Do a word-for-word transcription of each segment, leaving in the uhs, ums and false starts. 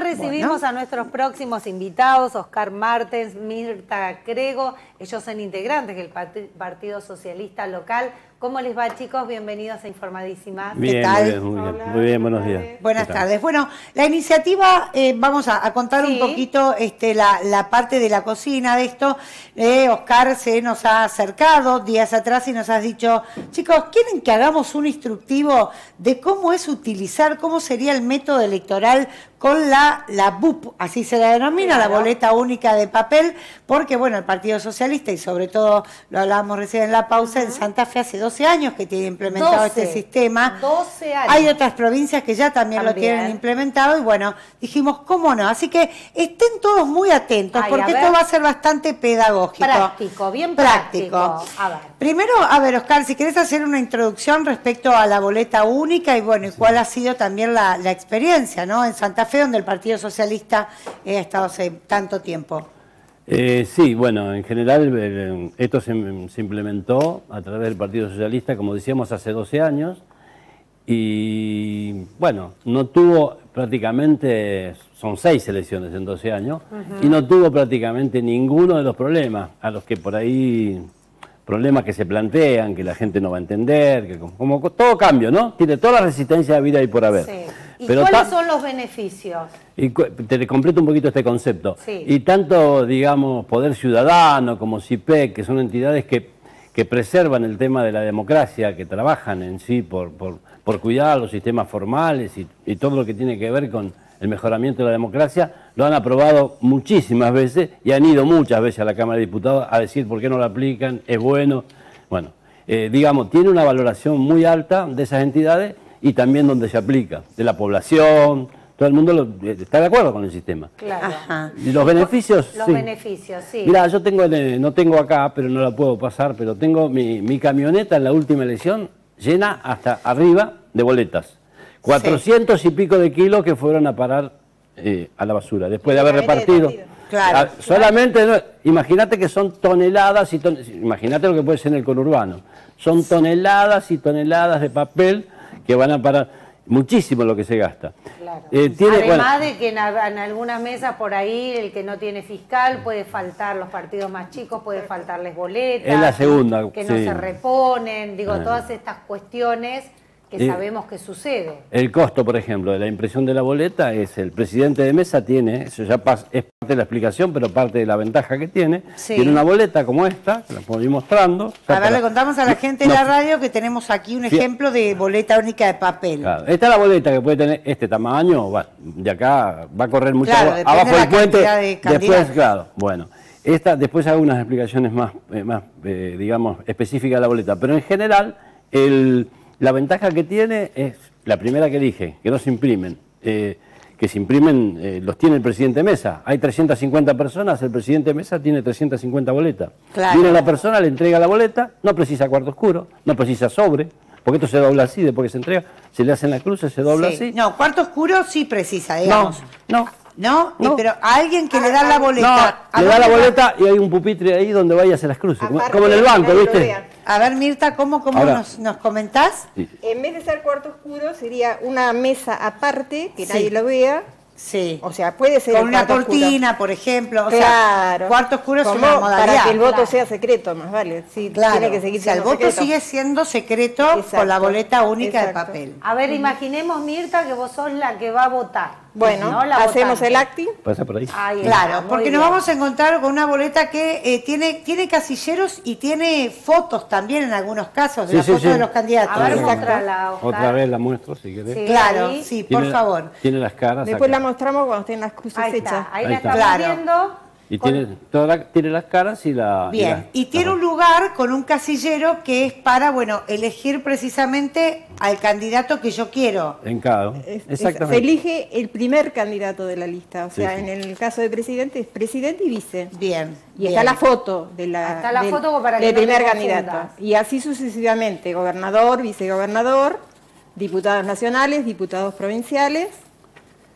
recibimos bueno. a nuestros próximos invitados, Oscar Martens, Mirta Crego. Ellos son integrantes del Partido Socialista Local. ¿Cómo les va, chicos? Bienvenidos a Informadísimas. Bien, ¿Qué tal? Muy bien, muy bien. Hola, muy bien, buenos días. Buenas tardes. Bueno, la iniciativa, eh, vamos a, a contar sí. un poquito este, la, la parte de la cocina de esto. Eh, Oscar se nos ha acercado días atrás y nos has dicho, chicos, ¿quieren que hagamos un instructivo de cómo es utilizar, cómo sería el método electoral con la, la B U P, así se la denomina, claro. la boleta única de papel, porque bueno, el Partido Socialista, y sobre todo lo hablábamos recién en la pausa, uh-huh. en Santa Fe hace doce años que tiene implementado doce, este sistema. doce años. Hay otras provincias que ya también, también lo tienen implementado y bueno, dijimos, ¿cómo no? Así que estén todos muy atentos, Ay, porque esto va a ser bastante pedagógico. Práctico, bien práctico. práctico. A ver. Primero, a ver, Oscar, si querés hacer una introducción respecto a la boleta única y bueno, y cuál ha sido también la, la experiencia, ¿no? En Santa Fe, donde el Partido Socialista eh, ha estado hace tanto tiempo. Eh, sí, bueno, en general eh, esto se, se implementó a través del Partido Socialista, como decíamos, hace doce años, y bueno, no tuvo prácticamente, son seis elecciones en doce años, uh-huh. y no tuvo prácticamente ninguno de los problemas a los que por ahí, problemas que se plantean, que la gente no va a entender, que como, como todo cambio, ¿no? Tiene toda la resistencia de vida y por haber. Sí. ¿Y Pero cuáles son los beneficios? Y te completo un poquito este concepto. Sí. Y tanto, digamos, Poder Ciudadano como C I P E C, que son entidades que, que preservan el tema de la democracia, que trabajan en sí por, por, por cuidar los sistemas formales y, y todo lo que tiene que ver con el mejoramiento de la democracia, lo han aprobado muchísimas veces y han ido muchas veces a la Cámara de Diputados a decir por qué no lo aplican, es bueno. Bueno, eh, digamos, tiene una valoración muy alta de esas entidades y también donde se aplica, de la población, todo el mundo lo, está de acuerdo con el sistema. Claro. Ajá. Y los beneficios, Los sí. beneficios, sí. Mirá, yo tengo, no tengo acá, pero no la puedo pasar, pero tengo mi, mi camioneta en la última elección llena hasta arriba de boletas. cuatrocientos sí. y pico de kilos que fueron a parar eh, a la basura, después de haber repartido. Claro, a, solamente, no, imagínate que son toneladas y ton, imagínate lo que puede ser en el conurbano. Son toneladas y toneladas de papel que van a parar, muchísimo lo que se gasta. Claro. Eh, tiene, Además bueno, de que en, en algunas mesas por ahí, el que no tiene fiscal, puede faltar los partidos más chicos, puede faltarles boletas. Es la segunda. Que sí. no se reponen, digo, ah. todas estas cuestiones que eh, sabemos que sucede. El costo, por ejemplo, de la impresión de la boleta es el presidente de mesa tiene, eso ya es parte de la explicación, pero parte de la ventaja que tiene, sí. tiene una boleta como esta, que la puedo ir mostrando. A ver, para... le contamos a la gente de no, la radio que tenemos aquí un ejemplo de boleta única de papel. Claro, esta es la boleta que puede tener este tamaño, va, de acá va a correr mucho claro, agua, abajo del puente, de después, claro, bueno. Esta, después hago unas explicaciones más, eh, más eh, digamos, específicas de la boleta, pero en general, el... la ventaja que tiene es la primera que dije, que no se imprimen, eh, que se imprimen, eh, los tiene el presidente Mesa. Hay trescientas cincuenta personas, el presidente Mesa tiene trescientas cincuenta boletas. Claro. Viene la persona, le entrega la boleta, no precisa cuarto oscuro, no precisa sobre, porque esto se dobla así, después que se entrega, se le hacen las cruces, se dobla sí. así. No, cuarto oscuro sí precisa, digamos. No, no. ¿No? No. Pero a alguien que le da la boleta. No, le da la boleta y hay un pupitre ahí donde vaya a hacer las cruces, como, como en el banco, ¿viste? A ver, Mirta, ¿cómo, cómo Ahora, nos, nos comentás? Sí. En vez de ser cuarto oscuro, sería una mesa aparte, que sí. nadie lo vea. Sí. O sea, puede ser con una cortina, oscuro. por ejemplo. O claro. sea, cuarto oscuro es como una modalidad. Para que el voto claro. sea secreto, más vale. Sí, claro. Tiene que seguir o sea, el voto secreto. sigue siendo secreto Exacto. con la boleta única Exacto. de papel. A ver, imaginemos, Mirta, que vos sos la que va a votar. Bueno, ¿no? La hacemos votante. el acti. Pasa por ahí. ahí Claro, está, porque bien. nos vamos a encontrar con una boleta que eh, tiene, tiene casilleros y tiene fotos también en algunos casos, de sí, las sí, fotos sí. de los candidatos. A ver, Exacto. mostrala, Oscar. Otra vez la muestro, si querés. Sí. Claro, ahí. sí, por Tiene, favor. Tiene las caras Después acá. la mostramos cuando estén las cruces Ahí hechas. está, ahí, Ahí la está. estamos Claro. viendo. Y con... tiene, toda la, tiene las caras y la... Bien, y, y la, tiene ajá. un lugar con un casillero que es para, bueno, elegir precisamente al candidato que yo quiero. En cada. Es- es- Exactamente. Se elige el primer candidato de la lista. O sea, Sí, sí. en el caso de presidente es presidente y vice. Bien. Y bien. está la foto de la, Está la del, foto como para que del no te primer confundas. candidato. Y así sucesivamente, gobernador, vicegobernador, diputados nacionales, diputados provinciales,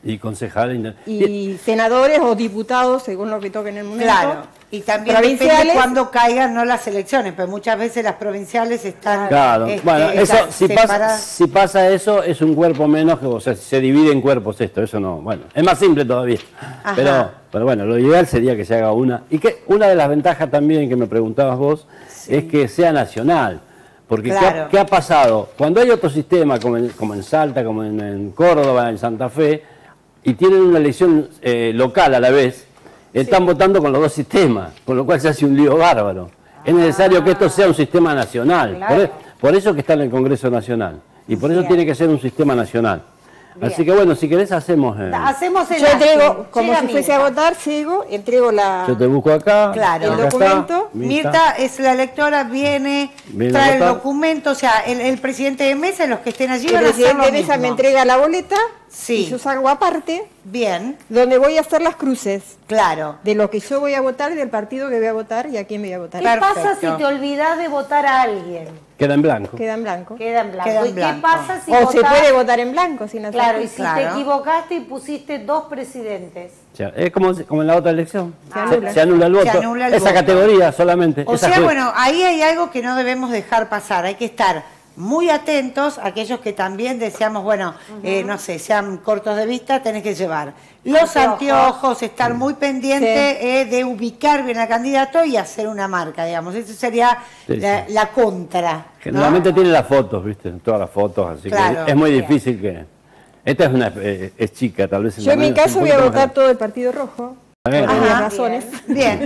Y concejales. Y senadores o diputados, según lo que toque en el momento. Claro, y también depende cuándo caigan no las elecciones, pero muchas veces las provinciales están... Claro, este, bueno, eso, si separadas. pasa, si pasa eso, es un cuerpo menos, que, o sea, se divide en cuerpos esto, eso no, bueno, es más simple todavía. Pero, pero bueno, lo ideal sería que se haga una. Y que una de las ventajas también que me preguntabas vos, sí, es que sea nacional. Porque claro, ¿qué, ha, ¿qué ha pasado? Cuando hay otro sistema, como en, como en Salta, como en, en Córdoba, en Santa Fe, y tienen una elección eh, local a la vez, están sí. votando con los dos sistemas, con lo cual se hace un lío bárbaro. Ah, es necesario que esto sea un sistema nacional, claro. por, por eso que está en el Congreso Nacional, y por eso Bien. tiene que ser un sistema nacional. Bien. Así que bueno, si querés hacemos... Eh, hacemos el Yo entrego, como Llega si Mirta. fuese a votar, sigo, entrego la... Yo te busco acá, claro. el acá documento. Está, Mirta. Mirta es la electora, viene, viene trae el documento, o sea, el, el presidente de mesa, los que estén allí el van a hacer lo mismo. El presidente de mesa me entrega la boleta, sí. y yo salgo aparte. Bien. Donde voy a hacer las cruces. Claro. De lo que yo voy a votar, del partido que voy a votar y a quién voy a votar. ¿Qué Perfecto. pasa si te olvidás de votar a alguien? Queda en blanco. Queda en blanco. Queda en blanco. Queda en ¿Y blanco. qué pasa si O votás... se puede votar en blanco sin hacer Claro, y si claro. te equivocaste y pusiste dos presidentes. O sea, es como, como en la otra elección. Se anula, se, se anula el voto. Se anula el esa voto. categoría solamente. O esa sea, fue... bueno, ahí hay algo que no debemos dejar pasar. Hay que estar muy atentos, aquellos que también deseamos, bueno, uh-huh. eh, no sé, sean cortos de vista, tenés que llevar los anteojos, anteojos estar muy pendiente sí. eh, de ubicar bien al candidato y hacer una marca, digamos. Esa sería sí, la, sí. la contra. Generalmente ¿no? tiene las fotos, ¿viste? Todas las fotos, así claro, que es muy bien. difícil que... Esta es una eh, es chica, tal vez... En Yo en mi caso voy a votar todo el Partido Rojo. Por varias razones. Bien.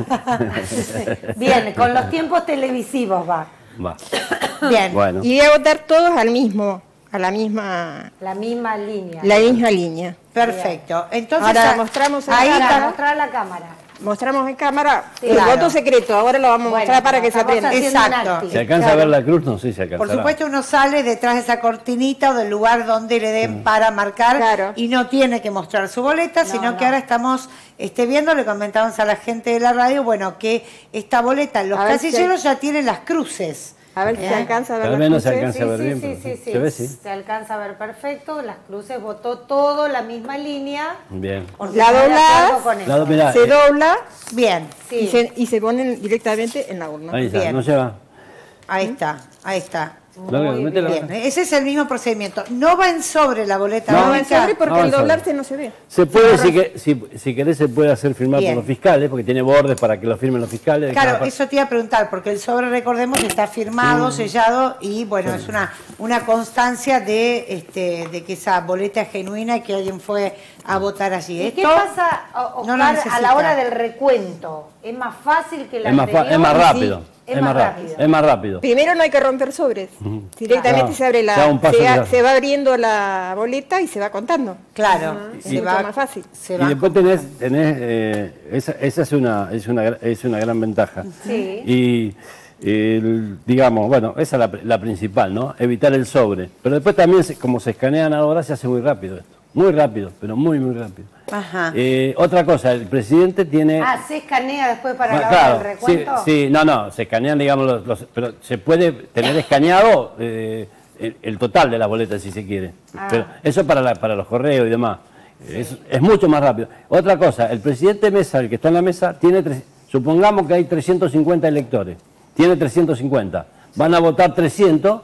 Bien. Bien, con los tiempos televisivos va. Va. Bien. Bueno. Y voy a votar todos al mismo, a la misma... La misma línea. La misma línea. Perfecto. Entonces, ahora mostramos ahí para para mostrar a la cámara. Mostramos en cámara sí, el claro. voto secreto, ahora lo vamos a bueno, mostrar para que se aprenda. Exacto. ¿Se alcanza claro. a ver la cruz? No sé si se alcanza. Por supuesto uno sale detrás de esa cortinita o del lugar donde le den mm. para marcar claro. y no tiene que mostrar su boleta, no, sino no. que ahora estamos este, viendo, le comentamos a la gente de la radio, bueno, que esta boleta, los casilleros si... ya tienen las cruces. A ver si ¿Eh? se alcanza a ver. Al menos se alcanza a ver sí, bien. Sí, sí, sí, ¿Se ve? Sí. Se alcanza a ver perfecto. Las cruces votó todo, la misma línea. Bien. La doblada, se dobla. Bien. Sí. Y, se, y se ponen directamente en la urna. Ahí está, bien. no lleva. Ahí está, ahí está. Muy bien. bien. Ese es el mismo procedimiento. No va en sobre la boleta. No, no va en sobre porque no el doblarse no se ve. Se puede, si, que, si, si querés, se puede hacer firmar bien. por los fiscales, porque tiene bordes para que lo firmen los fiscales. Claro, eso te iba a preguntar, porque el sobre, recordemos, está firmado, sí. sellado, y bueno, sí. es una, una constancia de, este, de que esa boleta es genuina y que alguien fue a votar allí. ¿Y Esto qué pasa, Oscar, no a la hora del recuento? ¿Es más fácil que la es más anterior? Es más rápido. Sí. Es, es, más rápido. rápido. es más rápido. Primero no hay que romper sobres. Uh-huh. Directamente claro. se abre la, se, a, se va abriendo la boleta y se va contando. Claro, uh-huh. se es va, mucho más fácil. Se y va después tenés, tenés eh, esa, esa es una es una es una gran ventaja. Sí. Y el, digamos, bueno, esa es la, la principal, ¿no? Evitar el sobre. Pero después también, como se escanean ahora, se hace muy rápido esto. Muy rápido, pero muy, muy rápido. Ajá. Eh, otra cosa, el presidente tiene... Ah, ¿se escanea después para bueno, la hora claro, del recuento? Sí, sí, no, no, se escanean, digamos, los, los, pero se puede tener escaneado eh, el, el total de las boletas, si se quiere. Ah. Pero eso para, la, para los correos y demás. Sí. Es, es mucho más rápido. Otra cosa, el presidente Mesa, el que está en la mesa, tiene tres, supongamos que hay trescientos cincuenta electores, tiene trescientos cincuenta, van a votar trescientos...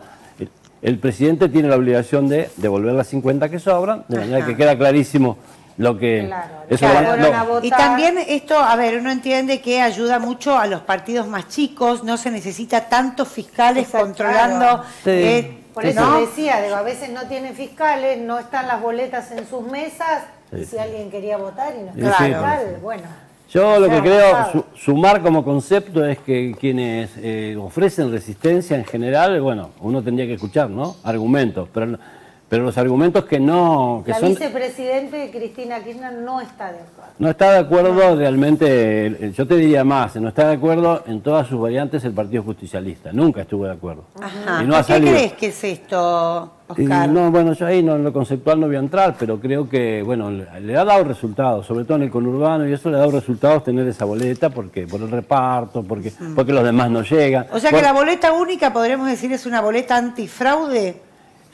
El presidente tiene la obligación de devolver las cincuenta que sobran, de manera que queda clarísimo lo que... Claro, eso claro. Lo, lo, y también esto, a ver, uno entiende que ayuda mucho a los partidos más chicos, no se necesita tantos fiscales Exacto, controlando... Claro. Sí. Eh, Por eso ¿no? decía, digo, a veces no tienen fiscales, no están las boletas en sus mesas, sí. y si alguien quería votar y no está claro. fiscal, bueno... Yo lo que creo, su, sumar como concepto es que quienes eh, ofrecen resistencia en general, bueno, uno tendría que escuchar, ¿no? Argumentos, pero, pero los argumentos que no... Que la son, vicepresidente Cristina Kirchner no está de acuerdo. No está de acuerdo no. realmente, yo te diría más, no está de acuerdo en todas sus variantes el Partido Justicialista, nunca estuvo de acuerdo. Ajá. Y no ha ¿Qué salido. crees que es esto, Oscar? Y no, bueno, yo ahí no, en lo conceptual no voy a entrar, pero creo que, bueno, le, le ha dado resultados, sobre todo en el conurbano, y eso le ha dado resultados tener esa boleta, porque por el reparto, porque, mm. porque los demás no llegan. O sea por, que la boleta única, podremos decir, es una boleta antifraude.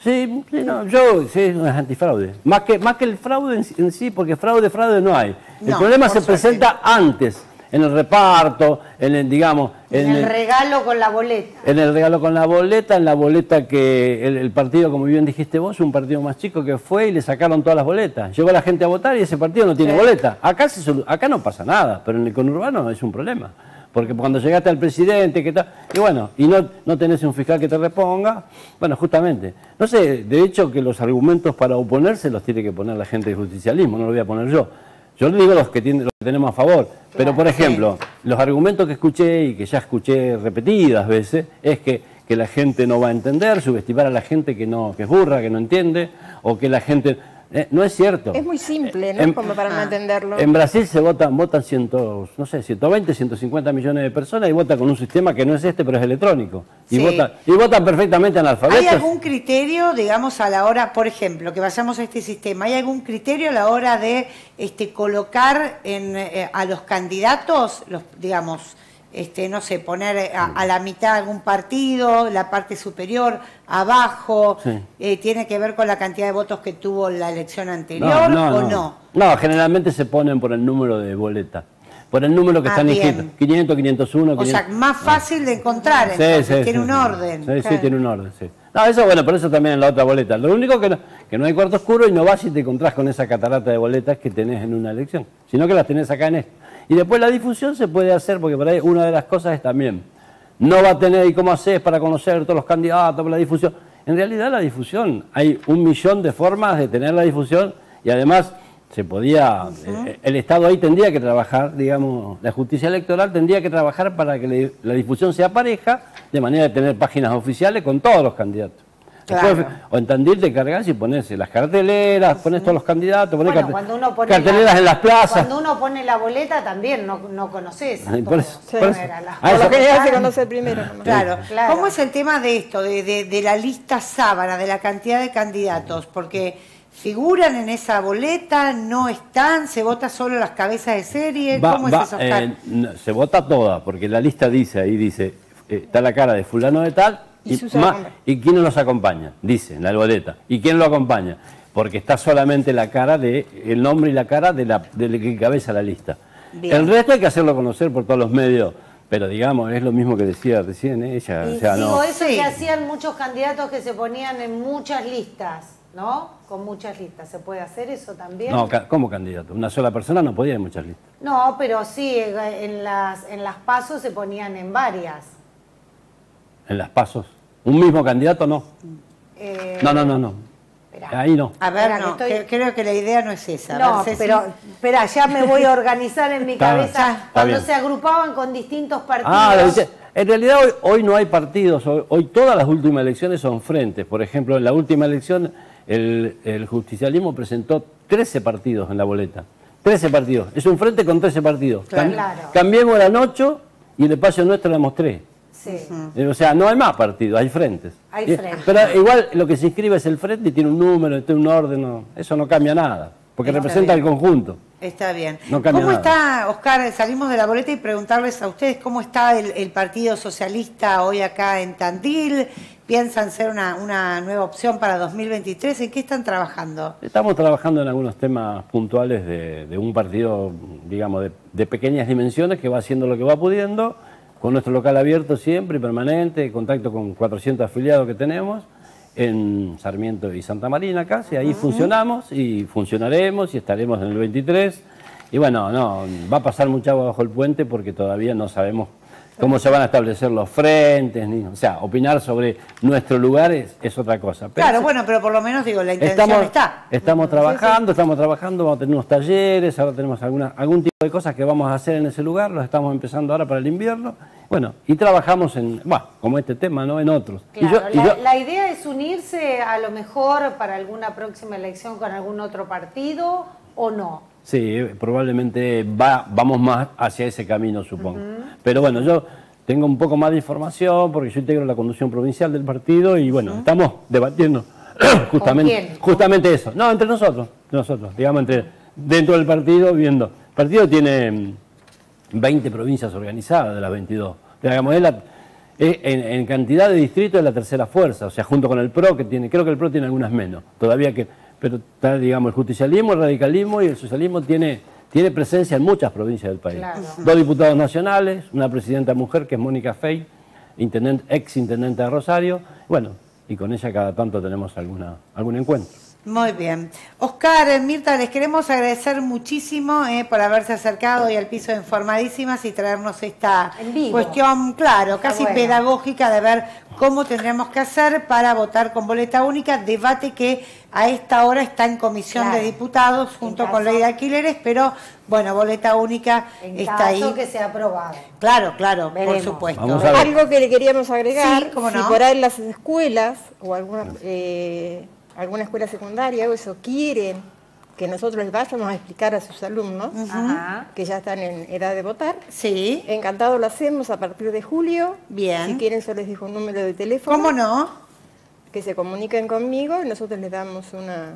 Sí, sí, no, yo sí, es antifraude. Más que, más que el fraude en, en sí, porque fraude, fraude no hay. El no, problema se suerte. presenta antes, en el reparto, en el, digamos... En, en el, el regalo con la boleta. En el regalo con la boleta, en la boleta que el, el partido, como bien dijiste vos, un partido más chico que fue y le sacaron todas las boletas. Llegó la gente a votar y ese partido no tiene sí. boleta. Acá, se, acá no pasa nada, pero en el conurbano es un problema. Porque cuando llegaste al presidente, que tal, y bueno, y no, no tenés un fiscal que te reponga, bueno, justamente. No sé, de hecho que los argumentos para oponerse los tiene que poner la gente del justicialismo, no lo voy a poner yo. Yo le digo los que, tiene, los que tenemos a favor, claro, pero por ejemplo, sí. los argumentos que escuché y que ya escuché repetidas veces, es que, que la gente no va a entender, subestimar a la gente que, no, que es burra, que no entiende, o que la gente... Eh, no es cierto. Es muy simple, ¿no? En, Como para no entenderlo. En Brasil se votan, votan ciento, no sé, ciento veinte, ciento cincuenta millones de personas y votan con un sistema que no es este, pero es electrónico. Y, sí. votan, y votan perfectamente analfabetos. ¿Hay algún criterio, digamos, a la hora, por ejemplo, que vayamos a este sistema, ¿hay algún criterio a la hora de este, colocar en, eh, a los candidatos, los, digamos... Este, no sé, poner a, a la mitad algún partido, la parte superior, abajo, sí. eh, ¿tiene que ver con la cantidad de votos que tuvo la elección anterior no, no, o no? No, no, generalmente se ponen por el número de boleta, por el número que ah, están inscritos, quinientos, quinientos uno, o quinientos... sea, más fácil ah. de encontrar, sí, entonces, sí, tiene sí, un sí. orden. Sí, claro. sí, tiene un orden, sí. No, eso bueno, por eso también en la otra boleta. Lo único que no, que no hay cuarto oscuro y no vas y te encontrás con esa catarata de boletas que tenés en una elección, sino que las tenés acá en esto. Y después la difusión se puede hacer, porque por ahí una de las cosas es también, no va a tener, ¿y cómo haces para conocer todos los candidatos por la difusión? En realidad la difusión, hay un millón de formas de tener la difusión y además se podía, uh-huh. el, el Estado ahí tendría que trabajar, digamos, la justicia electoral tendría que trabajar para que le, la difusión sea pareja, de manera de tener páginas oficiales con todos los candidatos. Claro. Después, o en Tandil te cargas y pones las carteleras, pones todos los candidatos, pones bueno, carte uno pone carteleras la, en las plazas. Cuando uno pone la boleta también no, no conoces. Ay, por eso, sí. por eso. La... Por lo general se conoce primero. Claro. claro. ¿Cómo es el tema de esto, de, de, de la lista sábana, de la cantidad de candidatos? Porque figuran en esa boleta, no están, se vota solo las cabezas de serie. Va, ¿Cómo va, es eso? Eh, no, se vota toda, porque la lista dice, ahí dice, eh, está la cara de fulano de tal. ¿Y, y, más, ¿Y quién nos acompaña? Dice en la boleta. ¿Y quién lo acompaña? Porque está solamente la cara de, el nombre y la cara de la de que encabeza la lista. Bien. El resto hay que hacerlo conocer por todos los medios. Pero digamos, es lo mismo que decía recién ella. Y o sea, digo, no. eso que hacían muchos candidatos que se ponían en muchas listas, ¿no? Con muchas listas. ¿Se puede hacer eso también? No, ¿cómo candidato? Una sola persona no podía en muchas listas. No, pero sí, en las, en las pasos se ponían en varias. ¿En las pasos? ¿Un mismo candidato? No. Eh, no, no, no, no. Esperá. Ahí no. A ver, no, que estoy... creo que la idea no es esa. No, ver, pero espera, ya me voy a organizar en mi está, cabeza está cuando bien. se agrupaban con distintos partidos. Ah, en realidad hoy, hoy no hay partidos, hoy, hoy todas las últimas elecciones son frentes. Por ejemplo, en la última elección el, el justicialismo presentó trece partidos en la boleta. trece partidos. Es un frente con trece partidos. Claro. Cam claro. Cambiemos eran ocho y el espacio nuestro éramos tres. Sí. Uh-huh. O sea, no hay más partidos, hay frentes. Hay frentes. Pero igual lo que se inscribe es el frente y tiene un número, tiene un orden, no, eso no cambia nada, porque está representa bien. El conjunto. Está bien. No cambia ¿Cómo nada. está, Oscar? Salimos de la boleta y preguntarles a ustedes cómo está el, el Partido Socialista hoy acá en Tandil. ¿Piensan ser una, una nueva opción para dos mil veintitrés? ¿En qué están trabajando? Estamos trabajando en algunos temas puntuales de, de un partido, digamos, de, de pequeñas dimensiones que va haciendo lo que va pudiendo, con nuestro local abierto siempre, permanente, contacto con cuatrocientos afiliados que tenemos en Sarmiento y Santa Marina casi, ahí uh-huh. funcionamos y funcionaremos y estaremos en el veintitrés. Y bueno, no, va a pasar mucha agua bajo el puente porque todavía no sabemos cómo se van a establecer los frentes, ni, o sea, opinar sobre nuestro lugar es, es otra cosa. Pero claro, bueno, pero por lo menos digo, la intención estamos, está. Estamos trabajando, sí, sí. estamos trabajando, vamos a tener unos talleres, ahora tenemos alguna, algún tipo de cosas que vamos a hacer en ese lugar, los estamos empezando ahora para el invierno. Bueno, y trabajamos en, bueno, como este tema, ¿no? En otros. Claro, y yo, y la, yo, la idea es unirse a lo mejor para alguna próxima elección con algún otro partido o no. Sí, probablemente va, vamos más hacia ese camino, supongo. Uh-huh. Pero bueno, yo tengo un poco más de información porque yo integro la conducción provincial del partido y bueno, uh-huh. estamos debatiendo justamente, justamente eso. No, entre nosotros, nosotros, digamos, entre dentro del partido, viendo. El partido tiene veinte provincias organizadas de las veintidós. Digamos, es la, En, en cantidad de distritos es la tercera fuerza, o sea, junto con el P R O, que tiene, creo que el P R O tiene algunas menos, todavía que, pero está, digamos, el justicialismo, el radicalismo y el socialismo tiene, tiene presencia en muchas provincias del país. Claro. Dos diputados nacionales, una presidenta mujer que es Mónica Fey, intendente, ex intendente de Rosario, bueno, y con ella cada tanto tenemos alguna, algún encuentro. Muy bien. Oscar, Mirta, les queremos agradecer muchísimo eh, por haberse acercado hoy al piso de Informadísimas y traernos esta cuestión, claro, casi bueno. pedagógica de ver cómo tendremos que hacer para votar con boleta única, debate que a esta hora está en comisión claro. de diputados junto con ley de alquileres, pero bueno, boleta única en está ahí. En caso que sea aprobado. Claro, claro, Veremos. por supuesto. Algo que le queríamos agregar, sí, ¿cómo no? si por ahí las escuelas o alguna... Eh, alguna escuela secundaria o eso quieren que nosotros les vayamos a explicar a sus alumnos uh-huh. que ya están en edad de votar, sí. encantado lo hacemos a partir de julio. Bien. Si quieren yo les dejo un número de teléfono. ¿Cómo no? Que se comuniquen conmigo y nosotros les damos una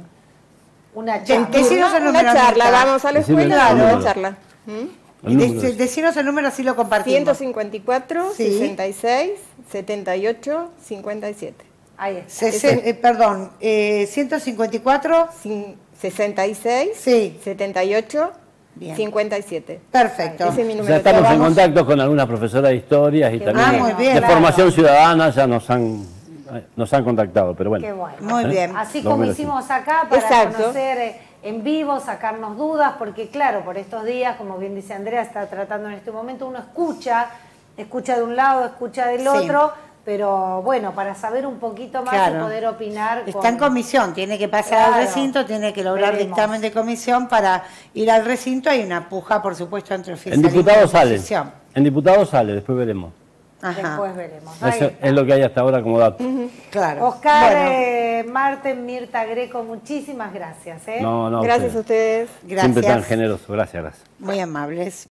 una charla, decinos el número, una charla. Vamos a la escuela y damos una charla. ¿Mm? De, decinos el número así lo compartimos. ciento cincuenta y cuatro, sí. sesenta y seis, setenta y ocho, cincuenta y siete. Ahí está. Se, eh, perdón, eh, ciento cincuenta y cuatro, sesenta y seis, sí. setenta y ocho, Bien. cincuenta y siete. Perfecto. Ese es mi número. O sea, estamos Vamos. en contacto con algunas profesoras de historias y Qué también bueno. de, bien, de claro. formación ciudadana ya nos han, nos han contactado, pero bueno. Qué bueno. Muy ¿Eh? bien. Así como hicimos acá para Exacto. conocer en vivo, sacarnos dudas, porque claro, por estos días, como bien dice Andrea, está tratando en este momento, uno escucha, escucha de un lado, escucha del sí. otro, pero bueno, para saber un poquito más claro. y poder opinar. Está con... en comisión, tiene que pasar claro. al recinto, tiene que lograr Veremos. dictamen de comisión para ir al recinto. Hay una puja, por supuesto, entre oficialismo en diputados sale. En diputados sale, después veremos. Ajá. Después veremos. Eso es lo que hay hasta ahora como dato. Uh-huh. Claro. Oscar, bueno. eh, Marten, Mirta Greco, muchísimas gracias. ¿eh? No, no, gracias a ustedes. Gracias. Siempre tan generoso. Gracias, gracias. Muy amables.